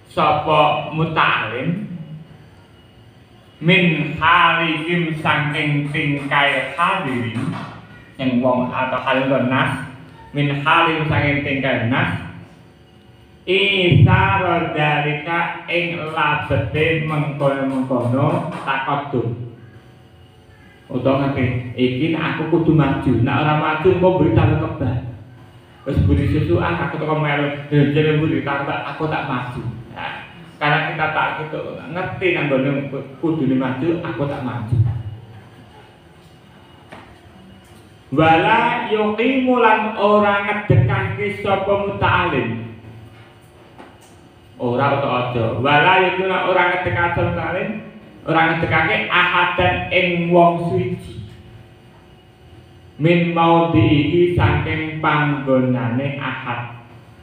sapa muta'alim min halihim saking tingkai hadirin yang wong atau halil nas min halihim saking tingkai nas isara dalika ing labete mengkono-mengkono takodum utawa ngene iki aku kudu maju nek ora maju kok berita kebal wis budi sesuatu aku teko melu jenenge berita aku tak maju nah, karena kita tak gitu ngerti nang gone kudu maju aku tak maju wala yuqimu lan ora ngedekake sapa muta'alim ora utawa aja wala yuqimu ora ngedekake muta'alim ora ngedekake ahadan ing wong suci min maudi iki saking panggonane ahad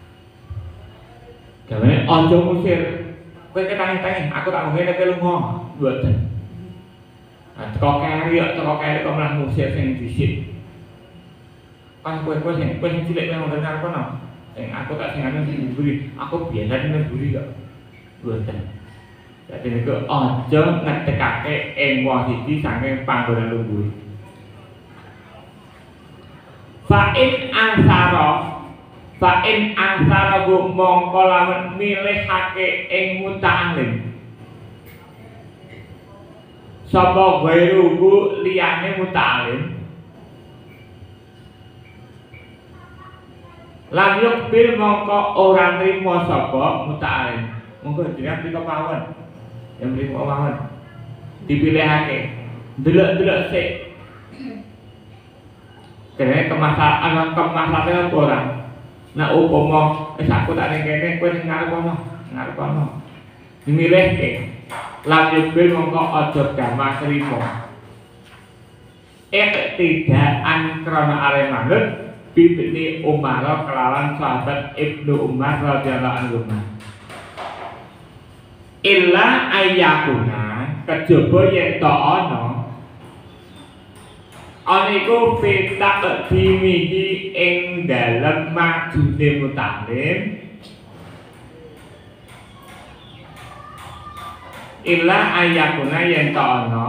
gawane aja musir kowe ketang-tang aku tak ngene kowe lunga mboten teko keri kok malah musir sing dhisik kan kowe sing cilik nang ngono kono sing aku tak sing anu sing mburi aku biasa nang mburi kok mboten dadi niku aja ngedekake ing wong siji saking panggonan lungguh Fa'in ansara bu mongko lawan milihake ing muta'alim sapa gairu bu liyane muta'alim lan yukbil mongko ora nrimo sapa muta'alim monggo jenengan mriko mawon yang mriko mawon dipilihake delok-delok sik kene kemaslahatan apa ora nek upama wis aku tak ning kene kowe ning ngarep kono dimilihke lan yubil mongko aja gampang trimo iktidaan krana are manut bibni Umar kelawan sahabat Ibnu Umar radhiyallahu anhu illa ayyakuna kejaba yen ta ana iku pitak dimihi ing dalem majune muta'alim illa ayakuna yen ta ana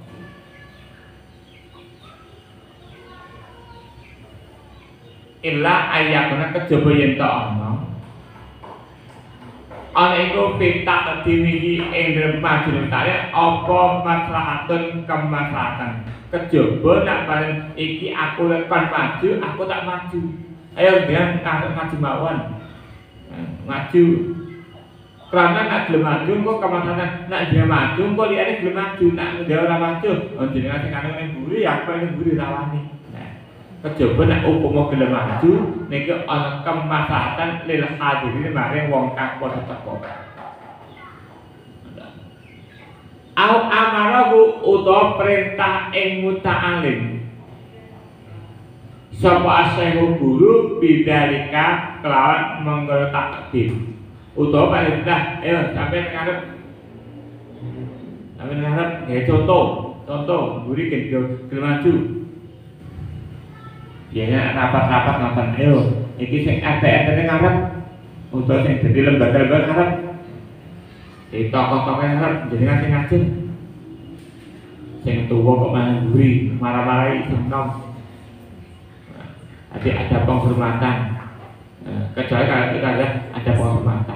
illa ayakuna kejaba yen ta ana iku pitak dimihi ing dalem majune muta'alim apa maslahatun kemaslahatan kejaba nak bareng iki aku lekan maju aku tak maju ayo dia maju mawon maju karena nak gelem maju kok kemasanan nak dia maju kok liyane gelem maju nak dia ora maju jenengan sing ana ning mburi aku ning mburi rawani nah kejaba nak upama gelem maju niki ana kemaslahatan lil hadirin maring wong kang padha teko au amarahu utawa perintah ing muta'alim sapa asyahu guru bidalika kelawan mengko takdim utawa perintah ayo sampai ngarep gawe contoh guru gelem maju ya rapat-rapat ngoten ayo iki sing ate-ate ngarep utawa sing dadi lembaga-lembaga ngarep tokoh-tokoh yang harap jenengan sing ngajeng sing tuwa kok malah mburi marah-marahi nom ada penghormatan kecuali kalau kita ada penghormatan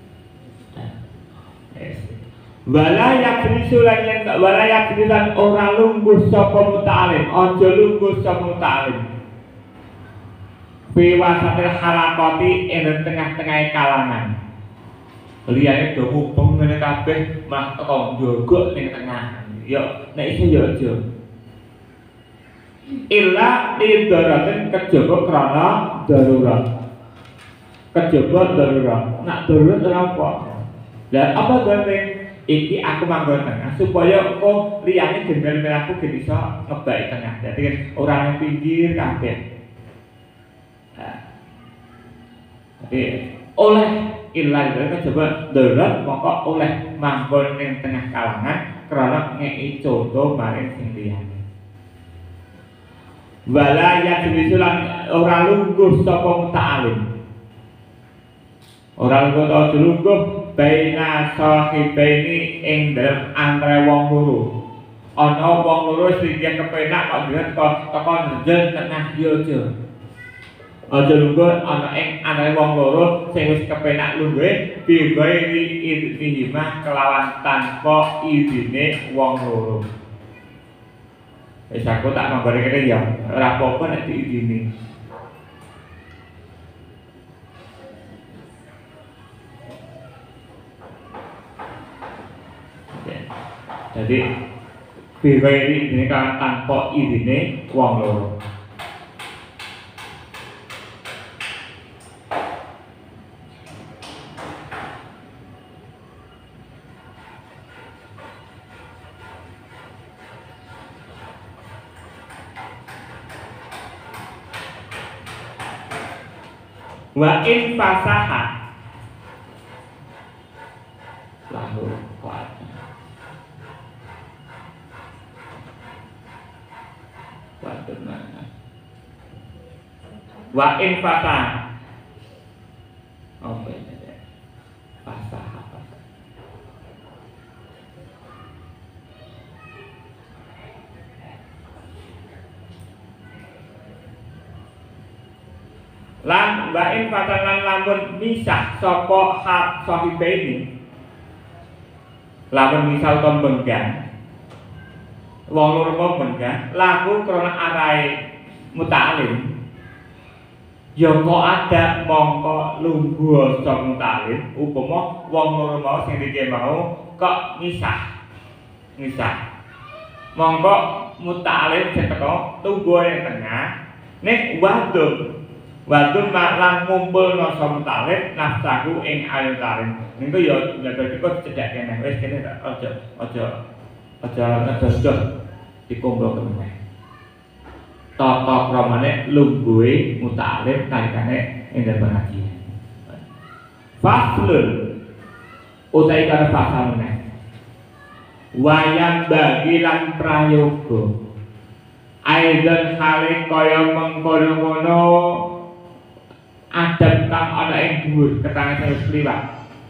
wala yakrisan ora lungguh sapa muta'alim aja lungguh sapa muta'alim fi wasatil halaqati ing tengah-tengah kalangan liyane do mubeng ngene kabeh mah teko njogok ning tengah ya nek iso ya aja illa idaratin kejaba krana darurat nak darurat ora apa lah apa dene iki aku manggon tengah supaya kok liyane gendel aku gen iso ngebaki tengah dadi kan ora nang pinggir kabeh tapi oleh illa itu coba darurat maka oleh manggon ning tengah kalangan karena ngeki contoh maring sing liyane wala yadrisulan ora lungguh sapa muta'alim ora lungguh baina sahibaini ing dalem antara wong loro. Ana wong loro sing kepenak kok dengan teko njenjel tengah yo aja. Aja lungguh ana ing antara wong loro sing wis kepenak lungguhe bibairi idhimah kelawan tanpa idine wong loro. Wis aku tak nggone kene ya, ora apa-apa nek diidini. Jadi bibairi ini kan tanpa idine wong loro. Wa in fasaha lalu wa in fasaha apa ini fasaha lan wa in fatalan lamun misah sapa hak sahibaini lamun misal kon benggan wong loro kok benggan laku krana arahe muta'alim ya kok ada mongko lungguh saka muta'alim upama wong loro mau sing iki mau kok misah mongko muta'alim sing teko tunggu ing tengah nek wadun malang ngumpul no sama talib nafsaku ing ayu talib. Niku ya ndak kok cedhak kene wis kene aja dikumpul kene. Tata kramane lungguhe mutalib nalikane ing dalem pengajian. Faslun utai kana fasal meneh. Wayang bagi lan prayoga. Aidon hale kaya mengkono-kono adab kang ana ing dhuwur ketangan sing kliwat.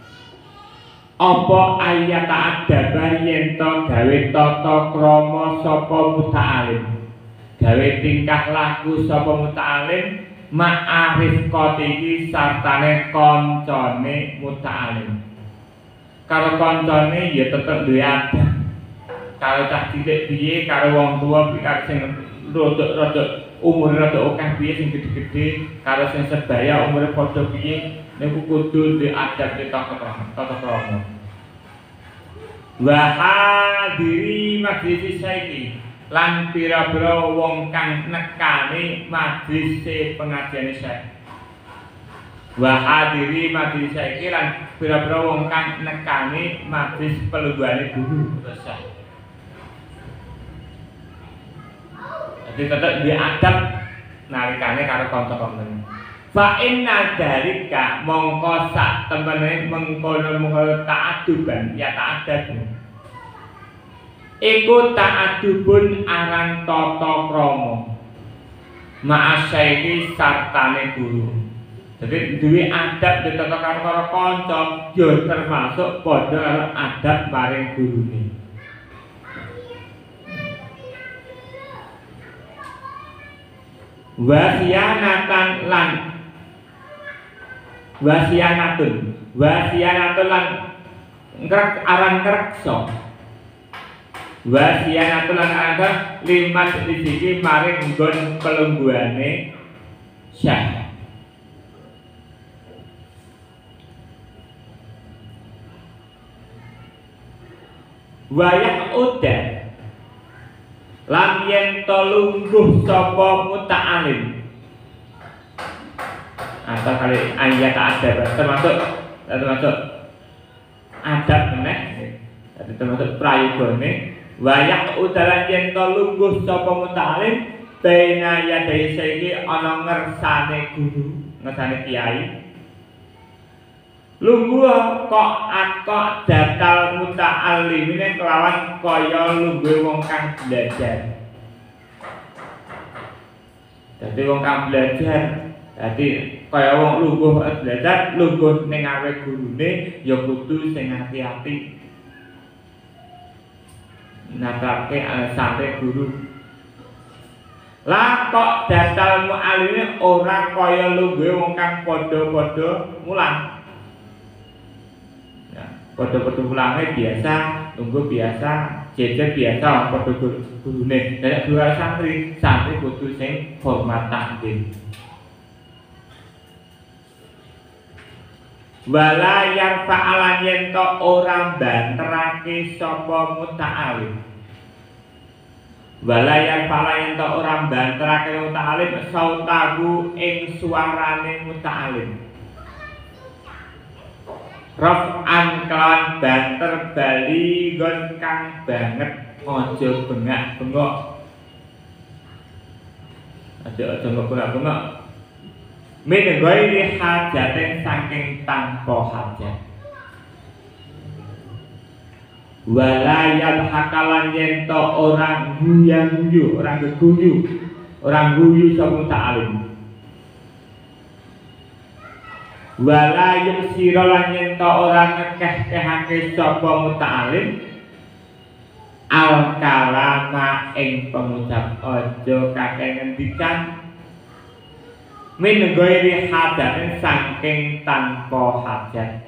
Apa ayat adab yen to gawe tata krama sapa muta'alim. Gawe tingkah laku sapa muta'alim ma'arif qatiki sartane kancane muta'alim. Karo kancane ya tetep duwe adab. Karo cah cilik piye karo wong tuwa piye sing rodok umur rada akeh piye sing gedhe-gedhe karo sing sebaya umure padha piye niku kudu diadab tata krama. Wa hadiri majlis saiki lan pira-pira wong kang nekani majlis pengajian saiki. Wa hadiri majlis saiki lan pira-pira wong kang nekani majlis pelungguhane guru resah. Jadi tetap diadab nalikane karo kanca-kancane. Fa inna dzalika mongko sak temene mengkono ta'aduban ya ta'adab. Iku ta'adubun aran tata krama. Ma'asyaiki sartane guru. Jadi duwe adab ditata karo kanca ya termasuk padha karo adab maring gurune. Wasianatan lan wasianatun lan aran kreksa wasianatun lan aran limat disiki maring nggon pelungguhane syah wayak udah lan yen to lungguh sapa muta'alim atau kali ayat adab termasuk adab meneh termasuk prayogane wayak udalan yen to lungguh sapa muta'alim baina yadai saiki ana ngersane guru ngersane kiai lungguh kok datal muta'alimine kelawan kaya lungguh wong kang belajar. Dadi wong kang belajar Dadi kaya wong lungguh belajar lungguh ning ngarepe gurune ya kudu sing ati-ati. Natake sante guru. Lah kok datal mu'alime ora kaya lungguhe wong kang padha-padha mulang. Ya, padha-padha mulange biasa, lungguh biasa, jejer biasa padha gurune. Nek guru santri kudu sing hormat takdim. Wala yang fa'alan yen to ora banterake sapa muta'alim. Wala yang fa'alan yen to ora banterake muta'alim sautahu ing suarane muta'alim. Raf'an kelawan banter bali gon kang banget aja bengak-bengok. Aja bengak-bengok. Min ghairi hajatin saking tanpa hajat. Wala yalhaqalan yen to orang guyu, orang guyu sapa ta'alim. Wala yusira lan yen to orang ngekeh-kehake sapa muta'alim. Al kalama ing pengucap aja kakek ngendikan min ghairi hajatin saking tanpa hajat.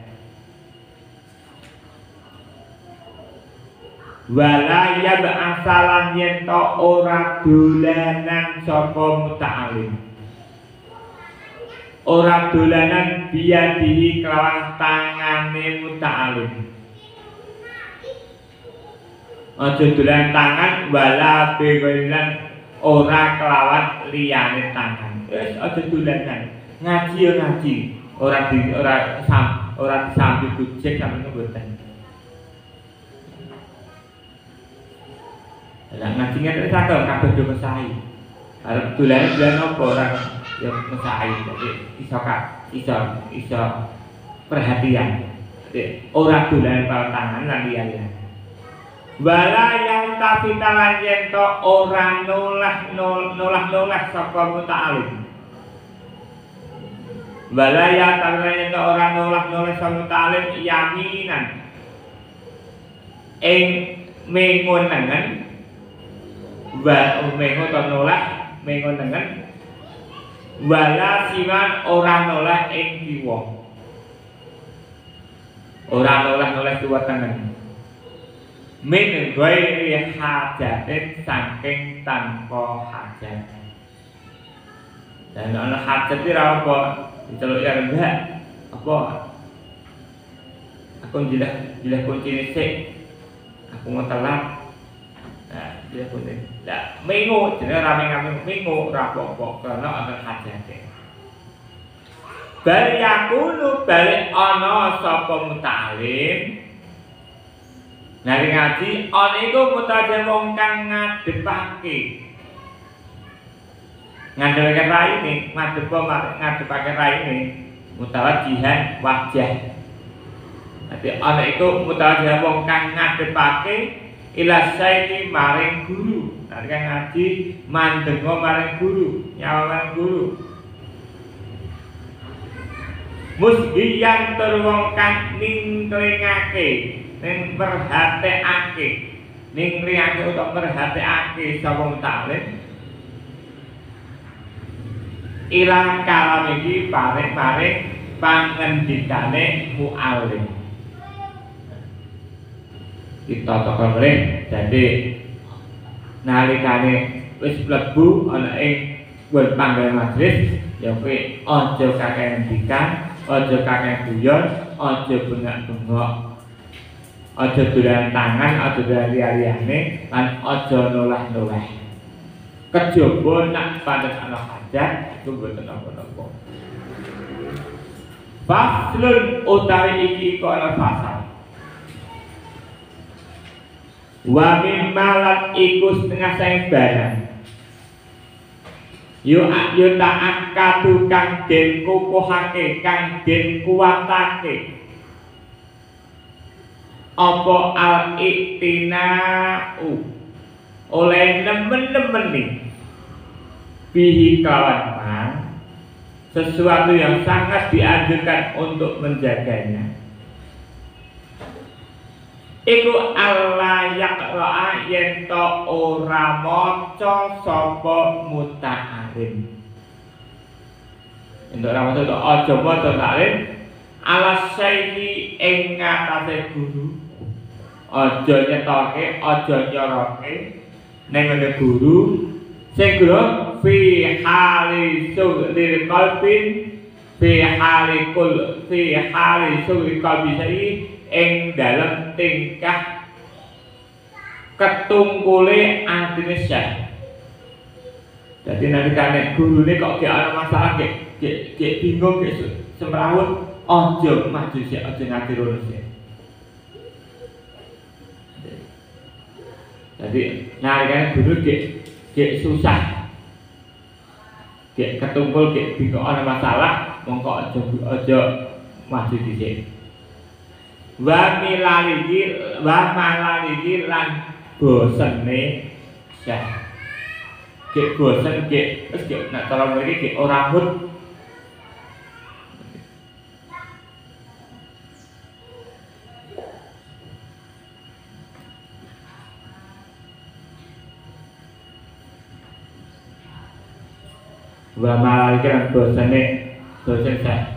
Wala yab'asalan yen to ora dolanan sapa muta'alim. Ora dolanan biadihi kelawan tangane muta'alim. Aja dolanan tangan wala begolan ora kelawan liyane tangan. Wis aja dolanan. Ngaji ya ngaji. Ora disambi gojek sampe mboten. Lah ngaji ngene sakit kabeh do mesai. Arep dolan apa ora ya mesai. Dadi iso perhatian. Dadi ora dolan karo tangan lan liya-liya. Wala yang tafitalan yen to ora nolah sapa muta'alim. Wala yang tafitalan yen to ora nolah sapa muta'alim yaminan ing mengonangan mengo to mengonangan wala siman ora nolah ing kiwa. Ora nolah kiwa tangan. Min ghairi hajatin saking tanpa hajat. Dan ana hajat iki ra apa diceluk ya enggak apa aku jelas kuncine sik aku mau telat. Nah jelas kunci lah mengo jenenge rame mengo ra apa-apa karena ana hajate. Bari yakunu balik ana sapa muta'alim. Nari ngaji, on iku mutaje wong kang ngadepake. Ngadepake raine, ngadepake raine, mutawajihan wajah. Dadi on iku mutaje wong kang ngadepake ila saiki maring guru. Nari kang ngaji mandenga maring guru, nyawa guru. Musbiyan tur wong kang ningklingake. Ning perhatekake ning riyake utawa perhatekake sapa muta'alim ilang kalam iki paring pangendikane mu'alim. Kita tokon mrih dadi nalikane wis mlebu ana ing panggon majelis ya kowe aja kakek ngendikan, aja kakek guyon, aja bengak-bengok. Aja dolan tangan, aja dolan liya-liyane, lan aja nolah-nolah. Kejaba nak pancen ana hajat iku mboten apa-apa. Faslun utawi iki iku ana fasal. Wa mimmalat iku setengah saing barang. Yo tak akadu kang den kukuhake, kang den kuwatake. Apa al-iktina'u oleh nemen-nemen nih bihi kawan sesuatu yang sangat dianjurkan untuk menjaganya. Iku Allah yaqra'a yen to ora maca sapa muta'alim. Yen ora maca aja maca ta'lim ala sayyidi ing ngatasé guru. Aja nyetoke, aja nyoroke ning ngene guru sing guru fi hali sughlil qalbin fi hali sughlil qalbi ing dalam tingkah ketungkule atine syekh. Jadi nanti kan guru ini kok gak ada masalah gak bingung gak semrawut ojo maju sih ojo ngati lurus sih. Jadi nanti kan guru gak susah gak ketungkul gak bingung ada masalah mongko ojo maju di sini. Wa malaligi lan bosene syekh. Gek bosen gek wis gek nek cara mriki gek ora mut. Wa malaligi lan bosene syekh.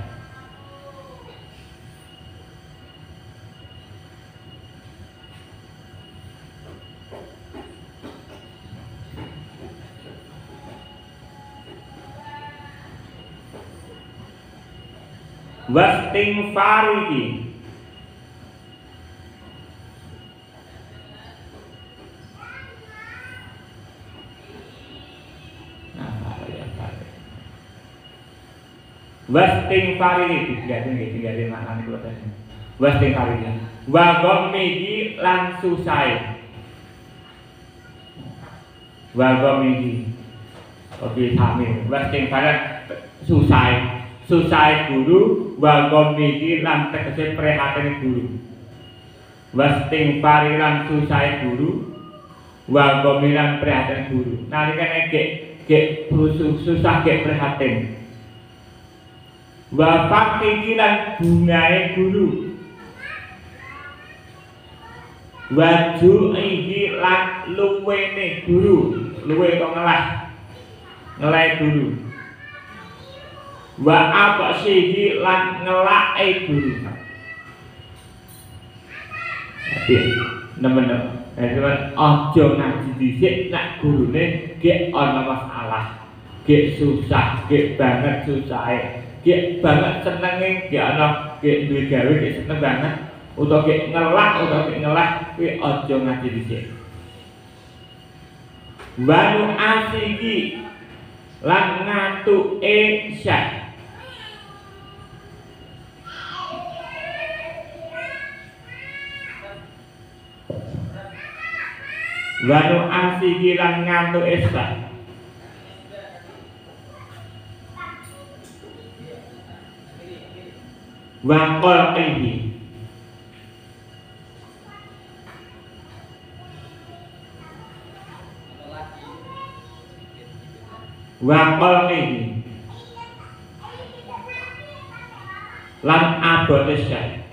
Wasting fariki wasting fariki diganti maknane kula tadi. Wasting fariki wa gomigi lan susai wa gomigi oke sami wasting fariki susai guru wa gomigi lan tegese prihatin guru. Wasting pari lan susai guru wa gomigi lan prihatin guru. Nalikane gek susah gek prihatin. Wa fakti lan bungae guru. Wa ju'ihi lan luwene guru, luwe kok ngeleh guru. Wa apa sih lan ngelake guru. Jadi nemen-nemen aja ngaji dhisik nek gurune gek ana masalah, gek susah, gek banget susahe, gek banget senenge, gek ana gek duwe gawe gek seneng banget, utawa gek ngelak kuwi aja ngaji dhisik. Wa asiki lan ngatuke syekh. Wanu asiki lan ngantuk esa. Wa qalqihi lan abote syekh.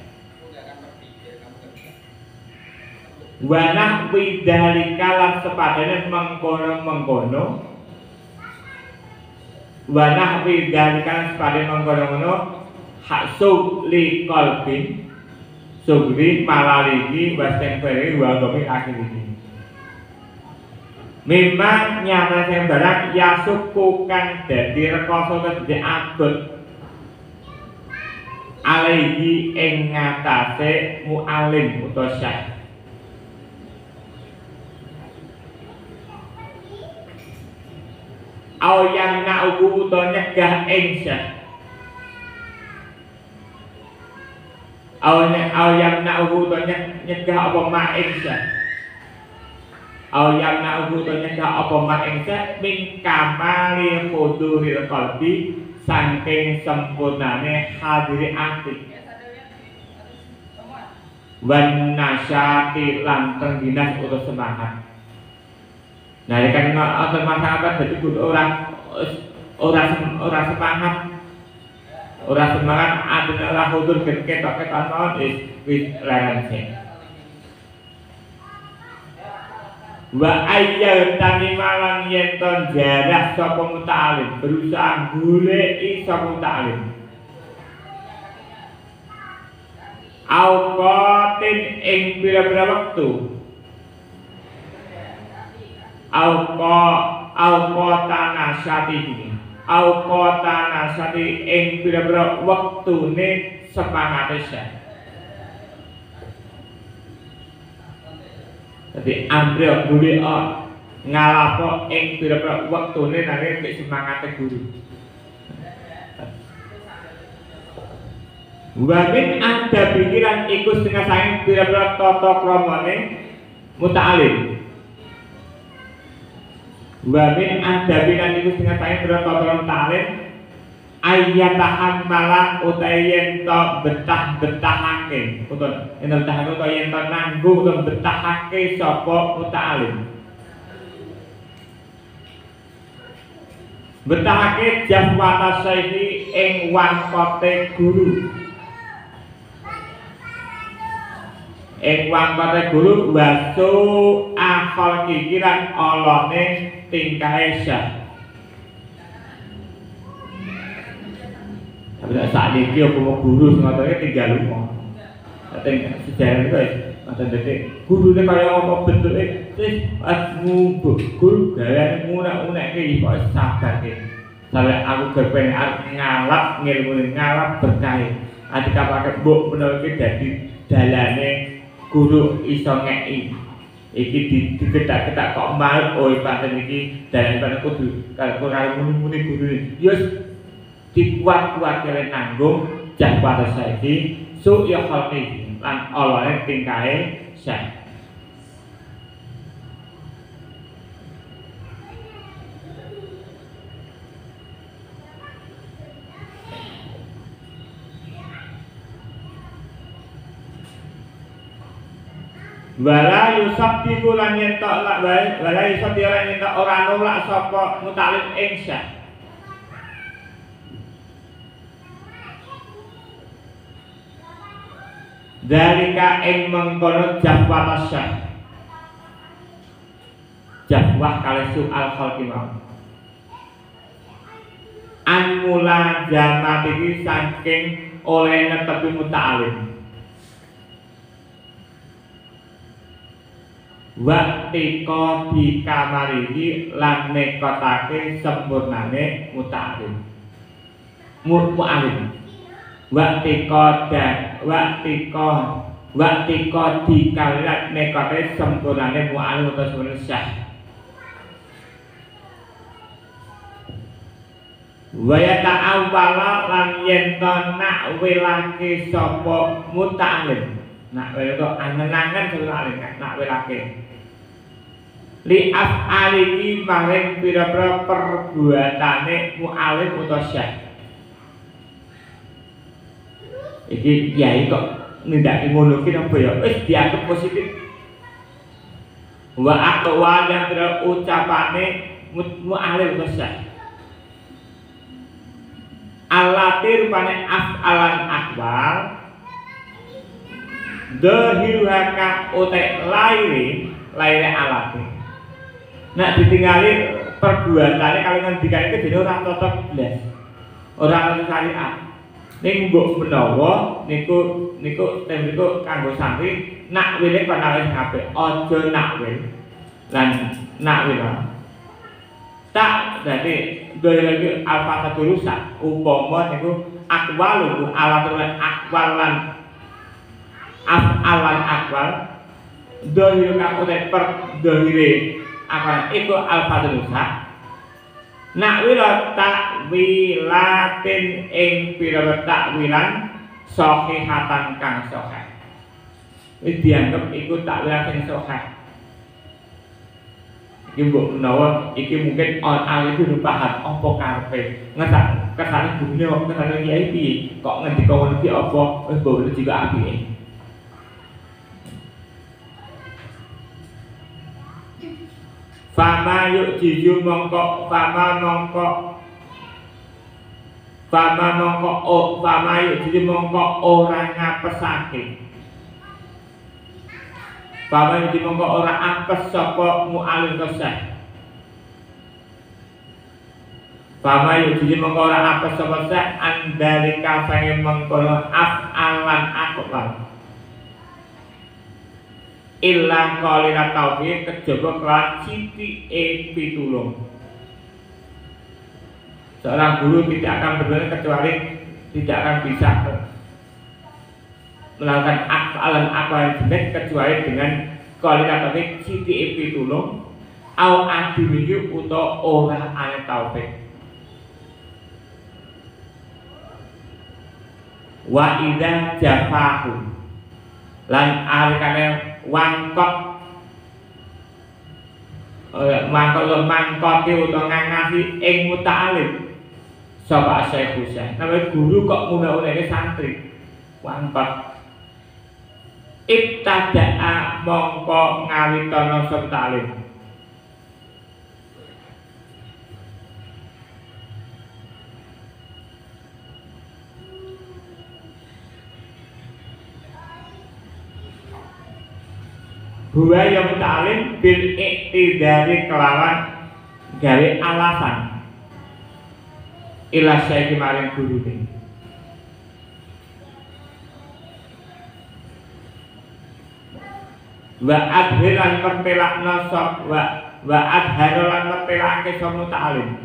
Wanah widalika lan sepadane mengkono-mengkono. Wanah widalika lan sepadane mengkono-mengkono hak sugli qalbin sugli malaligi wasteng peri wagomi akhiri. Memang nyata sing barang yasuku kang dadi rekoso kedhe abot alaihi ing ngatasé mualim utawa syekh. Au yang na'ubu utawa nyegah ing syekh. Au yang na'ubu utawa nyegah apa ma ing syekh. Au yang na'ubu utawa nyegah apa ma ing syekh min kamali huduril qalbi saking sempurnane hadiri ati. Wan nasyati lan tengginas utawa semangat. Nah, kan otot masyarakat jadi kudu orang semangat ora semangat adene ora kudur ketok-ketok non wis laran sih. Wa ayyal tani malang yen ton jarah sapa muta'alim berusaha goleki sapa muta'alim auqatin ing pira-pira wektu auqatana sati ing pira-pira wektune sepangate syah. Jadi ambil guru ngalapo ing pira-pira wektune nanging nek semangate guru. Wamin ada pikiran iku setengah saking pira-pira tata kramane muta'alim. Wamin ada pikiran iku setengah saking pira-pira tata muta'alim ayatahan malah utai yen to betah-betahake utawa yen betahake utawa yen to nanggung utawa betahake sapa muta'alim. Betahake jafwata saiki ing wangkote guru. Ing wangkote guru wasu akal kikiran olone tingkahe syah. Saat ini aku mau guru semuanya tinggal rumah. Tapi sejarah itu macam detik guru ni kaya apa bentuk terus guru gaya ngunak-ngunak ke kok sabar ke. Sampai aku kepengen ngalap ngilmu ngalap berkah. Adik pakai buk menurut dadi dalane guru iso ngeki. Iki diketak-ketak kok mal pancen iki dalane pancen kudu karo muni guru yo dikuat-kuat kalian nanggung jabatan saiki su ya khalqi lan Allah tingkahe syah. Wala yusabbiku lan yentok lak bae wala yusabbiku lan yentok ora nolak sapa muta'alim ing syah. Dalika ing mengkono jafwat syah. Jafwah kali soal khalqi mau. An mula jamat iki saking oleh netepi muta'alim. Waktu ko di kamar ini lan nekotake sempurnane muta'alim. Mu'alim. Waktu ko di kalirat nekotake sempurnane mu'alim atau sempurnane syah. Waya ta'awwala lan yen to nakwilake sapa muta'alim. Nakwil to angen-angen selalu nakwilake. Li af'aliki maring pira-pira perbuatane mu'alim utawa syah. Iki yai kok nindaki ngono ki apa ya wis dianggep positif. Wa aqwa yang ucapane mu'alim utawa syah. Alati rupane af'alan akwal dhahiruhaka utek laire alati. Nak ditinggali perbuatannya kalau ngendikane itu jadi orang cocok blas. Orang syariat. Ning mbok menawa niku kanggo santri nakwile panawis apik. Aja nakwil. Lan nakwil. Tak dadi dhewe alfa rusak upama niku akwalu alatun akwalan afalan akwal dohir kaku per dohire akan iku alfa rusak. Nakwila takwilatin ing pira takwilan sahihatan kang sahih. Wis dianggep iku takwilatin sahih. Iki mbok menawa iki mungkin on itu paham apa karepe. Ngesak kesane bune kok kesane kiai piye? Kok ngendika ngono ki apa wis bawa juga apike. Fama yuk jiju mongko Fama jadi mongko orang ngapesake. Fama jadi mongko orang apes sapa mu'alim keseh. Fama jadi mongko orang apes sapa seh andalika sange mengkono af'alan akbar. Illa qalila tauhid kejaba kelan sithike pitulung. Seorang guru tidak akan benar kecuali tidak akan bisa melakukan af'alan akbar jenis kecuali dengan qalila tauhid sithike pitulung au adimihi utawa ora ana tauhid. Wa idza jafahu lan alikane wangkot mangkoti utawa ngangasi ing muta'alim sapa Syekh Husain. Namanya guru kok ngune-uneke santri wangkot ibtada'a mongko ngawitana sentalim. Huwa yang muta'alim bil iktidari kelawan gawe alasan ila syekh maring guru ini. Wa adhiran mertelakna sop wa adharolan mertelake sop muta'alim.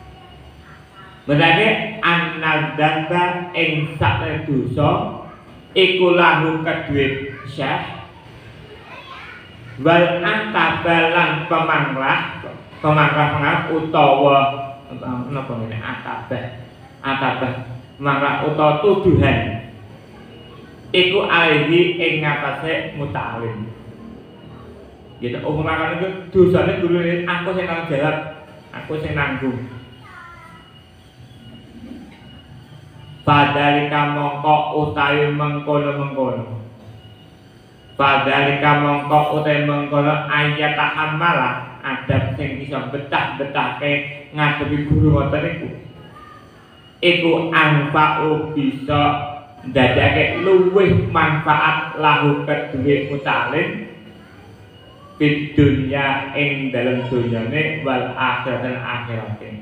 Berarti annadzamba ing sak dosa iku lahu kedue syekh wal akabalan pemanglah utawa napa ngene akabah pemanglah utawa tuduhan iku alaihi ing ngatasé muta'alim. Gitu umumane itu dosane guru ini aku sing tanggung jawab, aku sing nanggung. Padhalika mongko utawi mengkono-mengkono. Padhalika mongko utawi mengkono ayat tahammala adab sing bisa betah-betahke ngadepi guru ngoten niku. Iku anfa'u bisa ndadekake luwih manfaat lahu kedue muta'alim di dunia ing dalam dunyane wal akhirat dan akhirate.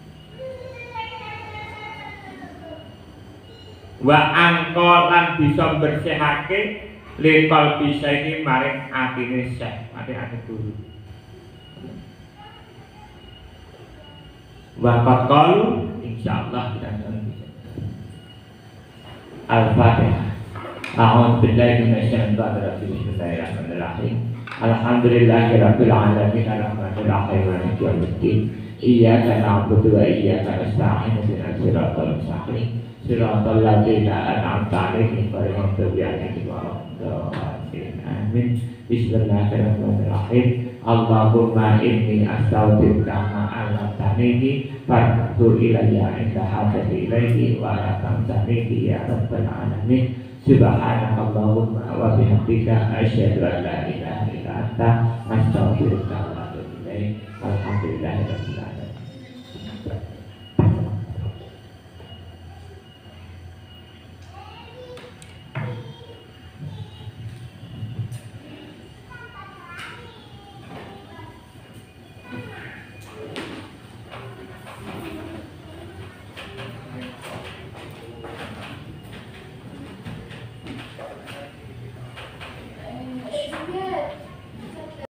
Wa angko lan bisa bersihake lekal bisa ini maring atine syekh, ati guru. Wa qaqalu insyaallah kita akan bisa. Al-Fatihah. A'udzu billahi minasyaitonir rajim. Bismillahirrahmanirrahim. Alhamdulillahirabbil alamin arrahmanir rahim maliki yaumiddin. Iyyaka na'budu wa iyyaka nasta'in ihdinas siratal mustaqim. Siratal ladzina an'amta 'alaihim ghairil maghdubi 'alaihim waladdallin. Amin. Bismillahirrahmanirrahim. Allahumma inni astaghfiruka ma 'allamtani farqtu ilayya inda hajati ilaihi wa la tamsani ya rabbal alamin. Subhanakallahumma wa bihamdika asyhadu an la ilaha illa anta astaghfiruka wa atubu ilaik. Alhamdulillahirabbil alamin.